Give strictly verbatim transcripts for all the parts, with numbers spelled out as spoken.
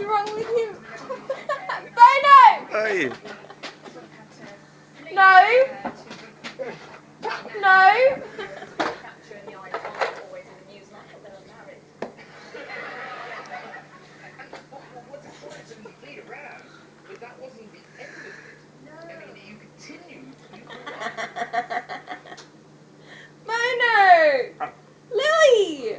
wrong with him? Bono! Hey! No! No! Bono! Lily!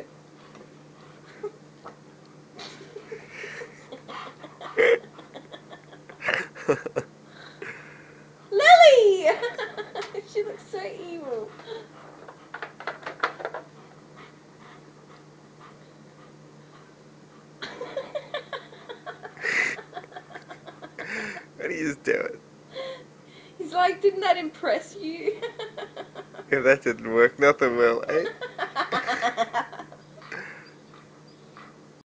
Lily! She looks so evil. What are you doing? He's like, didn't that impress you? If that didn't work, nothing will, eh?